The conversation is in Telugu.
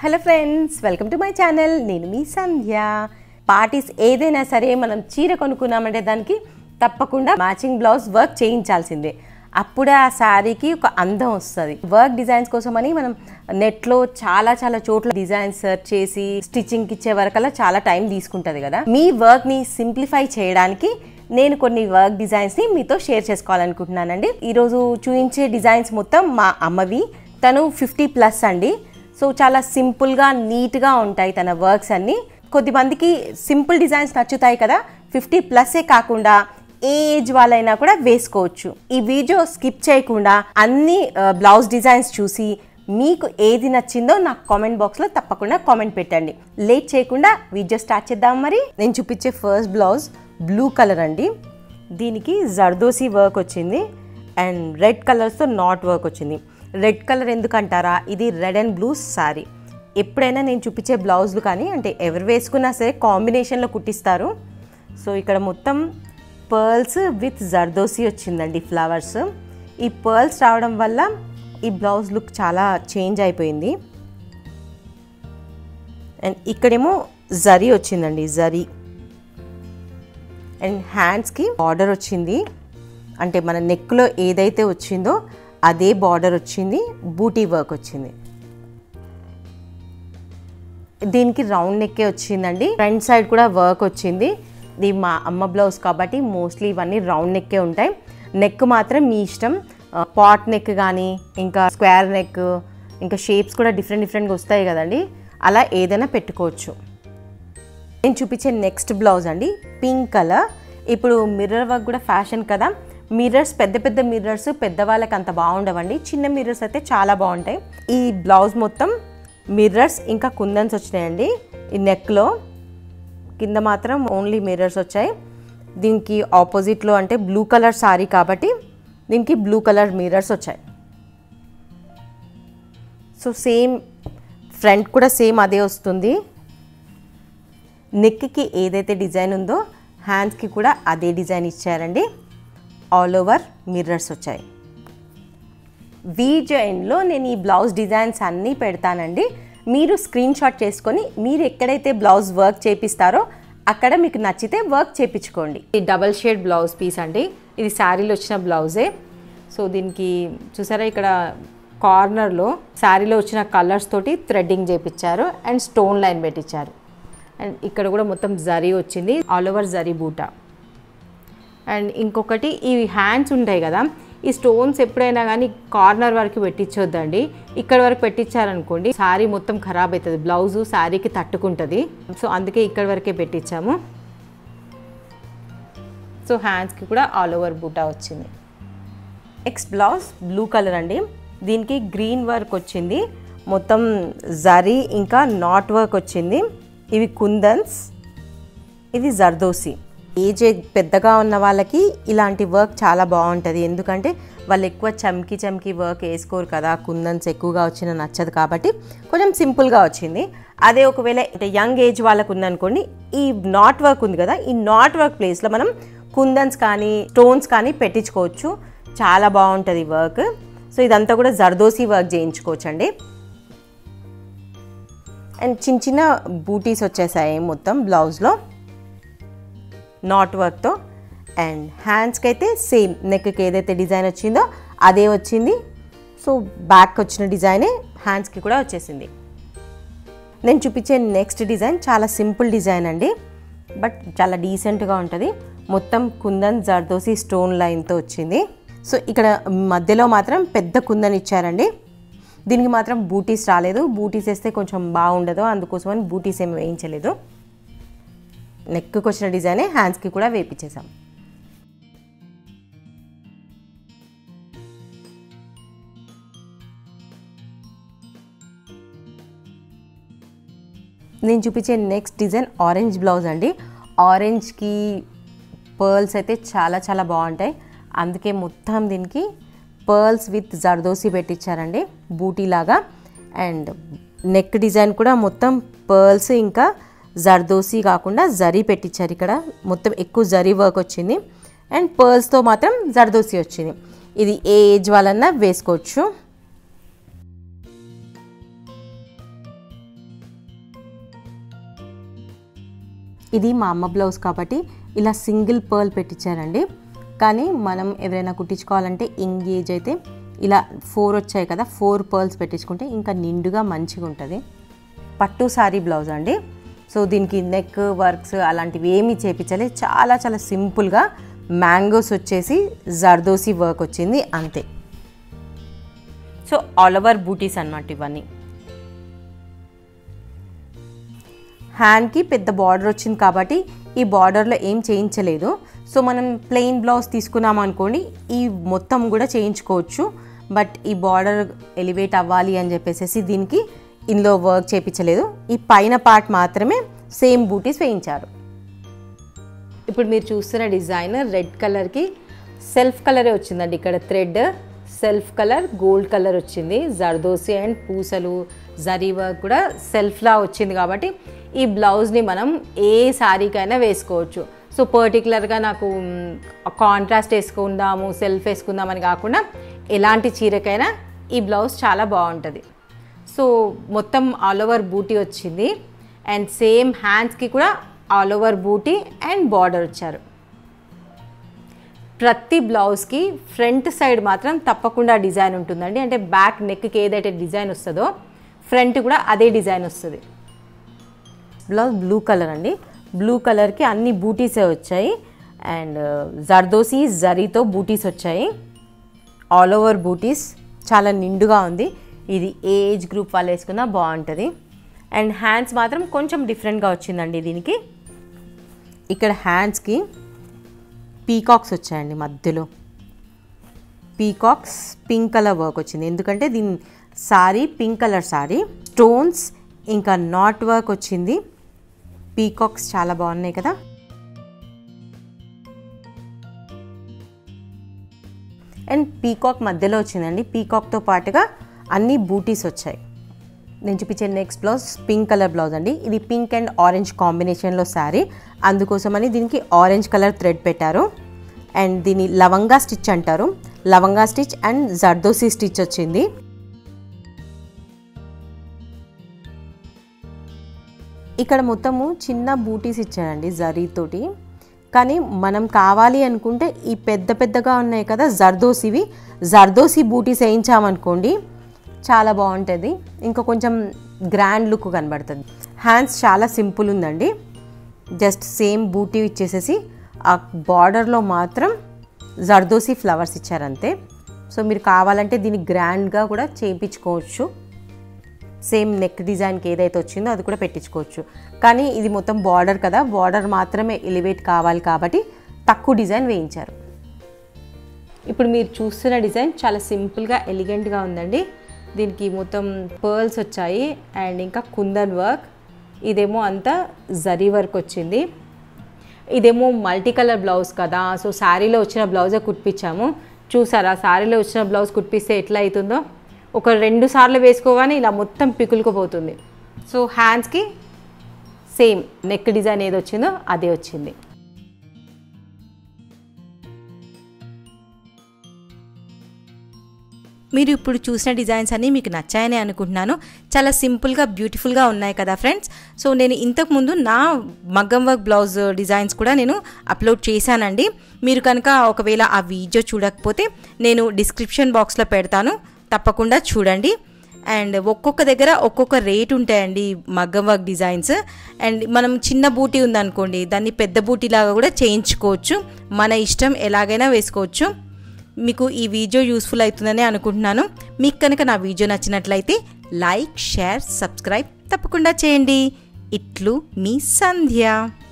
Hello friends, welcome to my channel. నేను మీ సంధ్య. పార్టీస్ ఏదైనా సరే మనం చీర కొనుక్కున్నామంటే దానికి తప్పకుండా మ్యాచింగ్ బ్లౌజ్ వర్క్ చేయించాల్సిందే. అప్పుడే ఆ శారీకి ఒక అందం వస్తుంది. వర్క్ డిజైన్స్ కోసమని మనం నెట్లో చాలా చోట్ల డిజైన్స్ సెర్చ్ చేసి స్టిచ్చింగ్కి ఇచ్చే వరకల్లా చాలా టైం తీసుకుంటుంది కదా. మీ వర్క్ని సింప్లిఫై చేయడానికి నేను కొన్ని వర్క్ డిజైన్స్ని మీతో షేర్ చేసుకోవాలనుకుంటున్నానండి. ఈరోజు చూపించే డిజైన్స్ మొత్తం మా అమ్మవి. తను 50+ అండి. సో చాలా సింపుల్గా నీట్గా ఉంటాయి తన వర్క్స్ అన్నీ. కొద్దిమందికి సింపుల్ డిజైన్స్ నచ్చుతాయి కదా, 50+ కాకుండా ఏ ఏజ్ వాళ్ళైనా కూడా వేసుకోవచ్చు. ఈ వీడియో స్కిప్ చేయకుండా అన్ని బ్లౌజ్ డిజైన్స్ చూసి మీకు ఏది నచ్చిందో నాకు కామెంట్ బాక్స్లో తప్పకుండా కామెంట్ పెట్టండి. లేట్ చేయకుండా వీడియో స్టార్ట్ చేద్దాం. మరి నేను చూపించే ఫస్ట్ బ్లౌజ్ బ్లూ కలర్ అండి. దీనికి జర్దోసి వర్క్ వచ్చింది అండ్ రెడ్ కలర్స్తో నాట్ వర్క్ వచ్చింది. రెడ్ కలర్ ఎందుకంటారా, ఇది రెడ్ అండ్ బ్లూ శారీ. ఎప్పుడైనా నేను చూపించే బ్లౌజులు కానీ అంటే ఎవరు వేసుకున్నా సరే కాంబినేషన్లో కుట్టిస్తారు. సో ఇక్కడ మొత్తం పర్ల్స్ విత్ జర్దోసి వచ్చిందండి, ఫ్లవర్స్. ఈ పర్ల్స్ రావడం వల్ల ఈ బ్లౌజ్ లుక్ చాలా చేంజ్ అయిపోయింది. అండ్ ఇక్కడేమో జరీ వచ్చిందండి, జరీ. అండ్ హ్యాండ్స్కి బార్డర్ వచ్చింది, అంటే మన నెక్లో ఏదైతే వచ్చిందో అదే బార్డర్ వచ్చింది. బూటీ వర్క్ వచ్చింది. దీనికి రౌండ్ నెక్కే వచ్చిందండి. ఫ్రంట్ సైడ్ కూడా వర్క్ వచ్చింది. ఇది మా అమ్మ బ్లౌజ్ కాబట్టి మోస్ట్లీ ఇవన్నీ రౌండ్ నెక్కే ఉంటాయి. నెక్ మాత్రం మీ ఇష్టం. పాట్ నెక్ కానీ ఇంకా స్క్వేర్ నెక్, ఇంకా షేప్స్ కూడా డిఫరెంట్గా వస్తాయి కదండి, అలా ఏదైనా పెట్టుకోవచ్చు. నేను చూపించే నెక్స్ట్ బ్లౌజ్ అండి పింక్ కలర్. ఇప్పుడు మిర్రర్ వర్క్ కూడా ఫ్యాషన్ కదా. మిర్రర్స్ పెద్ద మిర్రర్స్ పెద్దవాళ్ళకి అంత బాగుండవండి, చిన్న మిర్రర్స్ అయితే చాలా బాగుంటాయి. ఈ బ్లౌజ్ మొత్తం మిర్రర్స్ ఇంకా కుందన్స్ వచ్చినాయండి. ఈ నెక్లో కింద మాత్రం ఓన్లీ మిర్రర్స్ వచ్చాయి. దీనికి ఆపోజిట్లో అంటే బ్లూ కలర్ సారీ కాబట్టి దీనికి బ్లూ కలర్ మిర్రర్స్ వచ్చాయి. సో సేమ్ ఫ్రంట్ కూడా సేమ్ అదే వస్తుంది. నెక్కి ఏదైతే డిజైన్ ఉందో హ్యాండ్స్కి కూడా అదే డిజైన్ ఇచ్చారండి. ఆల్ ఓవర్ మిర్రర్స్ వచ్చాయి. వీడియో ఎండ్లో నేను ఈ బ్లౌజ్ డిజైన్స్ అన్నీ పెడతానండి. మీరు స్క్రీన్ షాట్ చేసుకొని మీరు ఎక్కడైతే బ్లౌజ్ వర్క్ చేపిస్తారో అక్కడ మీకు నచ్చితే వర్క్ చేయించుకోండి. ఇది డబల్ షేడ్ బ్లౌజ్ పీస్ అండి. ఇది శారీలో వచ్చిన బ్లౌజే. సో దీనికి చూసారా, ఇక్కడ కార్నర్లో శారీలో వచ్చిన కలర్స్ తోటి థ్రెడ్డింగ్ చేయించారు అండ్ స్టోన్ లైన్ పెట్టించారు. అండ్ ఇక్కడ కూడా మొత్తం జరీ వచ్చింది, ఆల్ ఓవర్ జరీ బూటా. అండ్ ఇంకొకటి ఈ హ్యాండ్స్ ఉంటాయి కదా, ఈ స్టోన్స్ ఎప్పుడైనా కానీ కార్నర్ వరకు పెట్టించొద్దండి. ఇక్కడ వరకు పెట్టించారనుకోండి శారీ మొత్తం ఖరాబ్ అవుతుంది, బ్లౌజు శారీకి తట్టుకుంటుంది. సో అందుకే ఇక్కడ వరకే పెట్టించాము. సో హ్యాండ్స్కి కూడా ఆల్ ఓవర్ బూటా వచ్చింది. నెక్స్ట్ బ్లౌజ్ బ్లూ కలర్ అండి. దీనికి గ్రీన్ వర్క్ వచ్చింది, మొత్తం జరీ ఇంకా నాట్ వర్క్ వచ్చింది. ఇవి కుందన్స్, ఇది జర్దోసి. ఏజ్ పెద్దగా ఉన్న వాళ్ళకి ఇలాంటి వర్క్ చాలా బాగుంటుంది, ఎందుకంటే వాళ్ళు ఎక్కువ చమ్కీ వర్క్ వేసుకోరు కదా, కుందన్స్ ఎక్కువగా వచ్చిన నచ్చదు కాబట్టి కొంచెం సింపుల్గా వచ్చింది. అదే ఒకవేళ యంగ్ ఏజ్ వాళ్ళకు ఉందనుకోండి, ఈ నాట్ వర్క్ ఉంది కదా, ఈ నాట్ వర్క్ ప్లేస్లో మనం కుందన్స్ కానీ స్టోన్స్ కానీ పెట్టించుకోవచ్చు. చాలా బాగుంటుంది వర్క్. సో ఇదంతా కూడా జర్దోసి వర్క్ చేయించుకోవచ్చు అండి. అండ్ చిన్న బూటీస్ వచ్చేసాయి మొత్తం బ్లౌజ్లో నాట్ వర్క్తో. అండ్ హ్యాండ్స్కి అయితే సేమ్ నెక్కి ఏదైతే డిజైన్ వచ్చిందో అదే వచ్చింది. సో బ్యాక్ వచ్చిన డిజైనే హ్యాండ్స్కి కూడా వచ్చేసింది. నేను చూపించే నెక్స్ట్ డిజైన్ చాలా సింపుల్ డిజైన్ అండి, బట్ చాలా డీసెంట్గా ఉంటుంది. మొత్తం కుందన్ జర్దోసి స్టోన్ లైన్తో వచ్చింది. సో ఇక్కడ మధ్యలో మాత్రం పెద్ద కుందన్ ఇచ్చారండి. దీనికి మాత్రం బూటీస్ రాలేదు, బూటీస్ వేస్తే కొంచెం బాగుండదు, అందుకోసమని బూటీస్ ఏమి వేయించలేదు. నెక్కి వచ్చిన డిజైనే హ్యాండ్స్కి కూడా వేయించేసాం. నేను చూపించే నెక్స్ట్ డిజైన్ ఆరెంజ్ బ్లౌజ్ అండి. ఆరెంజ్కి పర్ల్స్ అయితే చాలా బాగుంటాయి, అందుకే మొత్తం దీనికి పర్ల్స్ విత్ జర్దోసి పెట్టించారండి బూటీ లాగా. అండ్ నెక్ డిజైన్ కూడా మొత్తం పర్ల్స్ ఇంకా జర్దోసి కాకుండా జరీ పెట్టించారు. ఇక్కడ మొత్తం ఎక్కువ జరీ వర్క్ వచ్చింది అండ్ పర్ల్స్తో మాత్రం జర్దోసి వచ్చింది. ఇది ఏ ఏజ్ వాళ్ళన్నా వేసుకోవచ్చు. ఇది మా అమ్మ బ్లౌజ్ కాబట్టి ఇలా సింగిల్ పర్ల్ పెట్టించారండి. కానీ మనం ఎవరైనా కుట్టించుకోవాలంటే ఎంగేజ్ అయితే ఇలా 4 వచ్చాయి కదా, 4 పర్ల్స్ పెట్టించుకుంటే ఇంకా నిండుగా మంచిగా ఉంటుంది. పట్టు సారీ బ్లౌజ్ అండి. సో దీనికి నెక్ వర్క్స్ అలాంటివి ఏమీ చేపించాలి. చాలా చాలా సింపుల్గా మ్యాంగోస్ వచ్చేసి జర్దోసి వర్క్ వచ్చింది అంతే. సో ఆల్ ఓవర్ బూటీస్ అన్నమాట ఇవన్నీ. హ్యాండ్కి పెద్ద బార్డర్ వచ్చింది కాబట్టి ఈ బార్డర్లో ఏం చేయించలేదు. సో మనం ప్లెయిన్ బ్లౌజ్ తీసుకున్నాం అనుకోండి, ఈ మొత్తం కూడా చేయించుకోవచ్చు. బట్ ఈ బార్డర్ ఎలివేట్ అవ్వాలి అని చెప్పేసి దీనికి ఇందులో వర్క్ చేయించలేదు. ఈ పైన పార్ట్ మాత్రమే సేమ్ బూటీస్ వేయించారు. ఇప్పుడు మీరు చూస్తున్న డిజైన్ రెడ్ కలర్కి సెల్ఫ్ కలరే వచ్చిందండి. ఇక్కడ thread self colour gold colour వచ్చింది. జర్దోసి అండ్ పూసలు జరీ వర్క్ కూడా సెల్ఫ్లా వచ్చింది కాబట్టి ఈ బ్లౌజ్ని మనం ఏ శారీకైనా వేసుకోవచ్చు. సో పర్టికులర్గా నాకు కాంట్రాస్ట్ వేసుకుందాము సెల్ఫ్ వేసుకుందామని కాకుండా ఎలాంటి చీరకైనా ఈ బ్లౌజ్ చాలా బాగుంటుంది. సో మొత్తం ఆల్ ఓవర్ బూటీ వచ్చింది అండ్ సేమ్ హ్యాండ్స్కి కూడా all over booti and border వచ్చారు. ప్రతి బ్లౌజ్కి ఫ్రంట్ సైడ్ మాత్రం తప్పకుండా డిజైన్ ఉంటుందండి. అంటే బ్యాక్ నెక్కి ఏదైతే డిజైన్ వస్తుందో ఫ్రంట్ కూడా అదే డిజైన్ వస్తుంది. బ్లౌజ్ బ్లూ కలర్ అండి. బ్లూ కలర్కి అన్ని బూటీసే వచ్చాయి అండ్ జర్దోసి జరీతో బూటీస్ వచ్చాయి. ఆల్ ఓవర్ బూటీస్ చాలా నిండుగా ఉంది. ఇది ఏజ్ గ్రూప్ వాళ్ళు వేసుకున్నా బాగుంటుంది. అండ్ హ్యాండ్స్ మాత్రం కొంచెం డిఫరెంట్గా వచ్చిందండి దీనికి. ఇక్కడ హ్యాండ్స్కి పీకాక్స్ వచ్చాయండి. మధ్యలో పీకాక్స్ పింక్ కలర్ వర్క్ వచ్చింది. ఎందుకంటే దీని sari pink colour sari. Stones ఇంకా నాట్ వర్క్ వచ్చింది. పీకాక్స్ చాలా బాగున్నాయి కదా. అండ్ పీకాక్ మధ్యలో వచ్చిందండి. పీకాక్తో పాటుగా అన్ని బూటీస్ వచ్చాయి. నేను చూపించే next blouse pink colour blouse అండి. ఇది పింక్ అండ్ ఆరెంజ్ కాంబినేషన్లో శారీ, అందుకోసమని దీనికి ఆరెంజ్ కలర్ థ్రెడ్ పెట్టారు. అండ్ దీన్ని లవంగా స్టిచ్ అంటారు. లవంగా స్టిచ్ అండ్ జర్దోసి స్టిచ్ వచ్చింది. ఇక్కడ మొత్తము చిన్న బూటీస్ ఇచ్చారండి జరీతోటి. కానీ మనం కావాలి అనుకుంటే ఈ పెద్ద పెద్దగా ఉన్నాయి కదా జర్దోసివి, జర్దోసి బూటీస్ వేయించామనుకోండి చాలా బాగుంటుంది. ఇంకా కొంచెం గ్రాండ్ లుక్ కనబడుతుంది. హ్యాండ్స్ చాలా సింపుల్ ఉందండి. జస్ట్ సేమ్ బూటీ ఇచ్చేసేసి ఆ బార్డర్లో మాత్రం జర్దోసి ఫ్లవర్స్ ఇచ్చారంతే. సో మీరు కావాలంటే దీన్ని గ్రాండ్గా కూడా చేయించుకోవచ్చు. సేమ్ నెక్ డిజైన్కి ఏదైతే వచ్చిందో అది కూడా పెట్టించుకోవచ్చు. కానీ ఇది మొత్తం బార్డర్ కదా, బార్డర్ మాత్రమే ఎలివేట్ కావాలి కాబట్టి తక్కువ డిజైన్ వేయించారు. ఇప్పుడు మీరు చూస్తున్న డిజైన్ చాలా సింపుల్గా ఎలిగెంట్గా ఉందండి. దీనికి మొత్తం పర్ల్స్ వచ్చాయి అండ్ ఇంకా కుందన్ వర్క్. ఇదేమో అంతా జరీ వర్క్ వచ్చింది. ఇదేమో మల్టీ కలర్ బ్లౌజ్ కదా, సో శారీలో వచ్చిన బ్లౌజే కుట్టించాము. చూసారా శారీలో వచ్చిన బ్లౌజ్ కుట్టిస్తే ఎట్లా అవుతుందో. ఒక 2 సార్లు వేసుకోగానే ఇలా మొత్తం పికులుకుపోతుంది. సో హ్యాండ్స్కి సేమ్ నెక్ డిజైన్ ఏది వచ్చిందో అదే వచ్చింది. మీరు ఇప్పుడు చూసిన డిజైన్స్ అన్నీ మీకు నచ్చాయని అనుకుంటున్నాను. చాలా సింపుల్గా బ్యూటిఫుల్గా ఉన్నాయి కదా ఫ్రెండ్స్. సో నేను ఇంతకుముందు నా మగ్గం వర్క్ బ్లౌజ్ డిజైన్స్ కూడా నేను అప్లోడ్ చేశానండి. మీరు కనుక ఒకవేళ ఆ వీడియో చూడకపోతే నేను డిస్క్రిప్షన్ బాక్స్లో పెడతాను, తప్పకుండా చూడండి. అండ్ ఒక్కొక్క దగ్గర ఒక్కొక్క రేట్ ఉంటాయండి మగ్గం వర్క్ డిజైన్స్. అండ్ మనం చిన్న బూటీ ఉందనుకోండి దాన్ని పెద్ద బూటీ లాగా కూడా చేయించుకోవచ్చు. మన ఇష్టం ఎలాగైనా వేసుకోవచ్చు. మీకు ఈ వీడియో యూస్ఫుల్ అవుతుందని అనుకుంటున్నాను. మీకు కనుక నా వీడియో నచ్చినట్లయితే లైక్, షేర్, సబ్స్క్రైబ్ తప్పకుండా చేయండి. ఇట్లు మీ సంధ్య.